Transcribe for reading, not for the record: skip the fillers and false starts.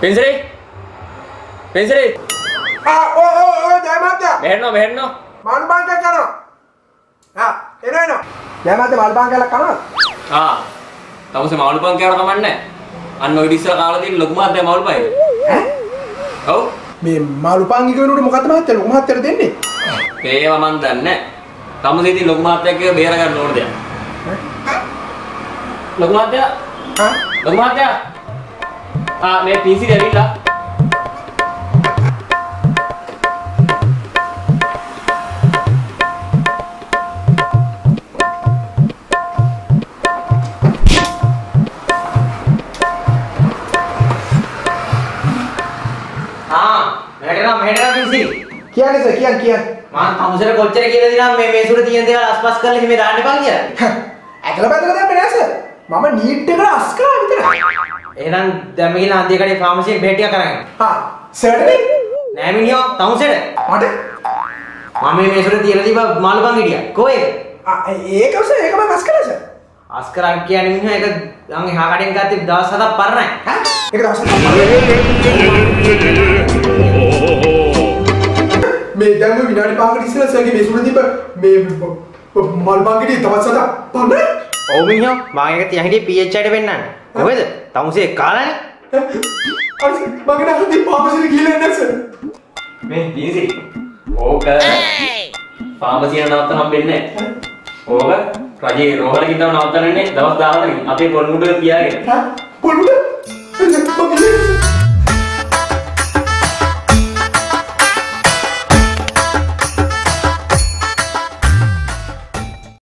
Pensri. Pensri. ජය මහත්තයා. මෙහෙන්න. මාළු බංකයක් කරනවා. එනවා. ජය මහත්තයා මාළු බංකයක් කරනවා. තමුසේ මාළු බංකයකට කමන්නේ. අන්න ඔය ඉස්සර කාලා තියෙන ලොකු මහත්තයා මාළු බංකේ. ඔව්. මේ මාළු බංකේ කෙනෙකුට මොකද්ද මහත්තයා ලොකු මහත්තයාට දෙන්නේ? ඒවා මන් දන්නේ නැහැ. තමුසේ ඉතින් ලොකු මහත්තයා කියලා බේර ගන්න ඕන දෙයක්. ලොකු මහත්තයා. ලොකු මහත්තයා. මේ PC දෙවිලා. කියන්නේ සර් කියන්න. මම තමුසේට කොච්චර කියලා දිනා මේ සුර තියෙන දේවල් අස්පස් කරලා හිමේ දාන්න එපා කියලා. ඇකල බැලලා දැම්මේ නෑ සර්. මම නීට් එකට අස් කරා විතරයි. එහෙනම් දැන් ගිහලා අන්තිකඩේ ෆාමසියෙන් බේටියක් කරගන්න. සර්ටනේ නෑ මිනිහා තමුසේට. මට මම මේ සුර තියලා තිබ්බ මාළු බං හිටියා. කොහෙද? ඒක සර් ඒක මම අස් කරා සර්. අස් කරා කියන්නේ මිනිහා ඒක දැන් එහා කඩෙන් ගත්තේ දවස් 7ක් පරණයි. ඒක දවස් 7ක් මේ දැන් විනාඩි 5කට ඉස්සෙල්ලා සර්ගේ මේ සුර තිබ්බ මේ මාළු බංකේ දවස් 7ක් පරණයි. ඔව් මිනිහා මම ඒක තියන් හිටියේ PH යට පෙන්නන්න. කොහෙද? තමුසේ කාලානේ. මගේ නැහදී ෆාමසියට ගිහලා එන්න සර්. මේ PC. ඕක ෆාමසිය නවත්තන්න හම්බෙන්නේ නැහැ. ඕක රජේ රෝහල කින්නව නවත්තන්නේ දවස් 14කින් අපේ පොල් මුඩ තියාගෙන. පොල් මුඩ?